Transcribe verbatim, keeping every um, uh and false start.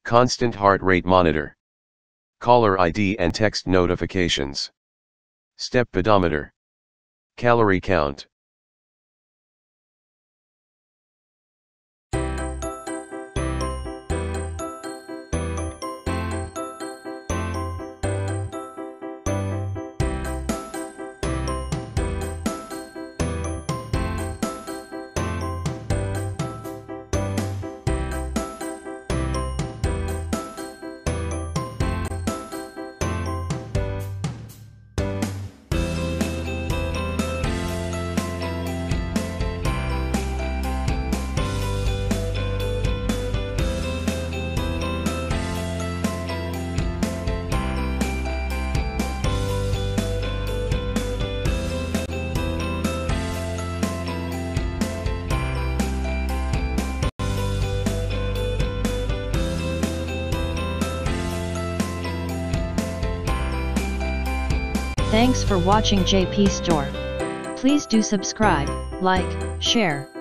Constant heart rate monitor. Caller I D and text notifications. Step pedometer. Calorie count. Thanks for watching J P Store. Please do subscribe, like, share.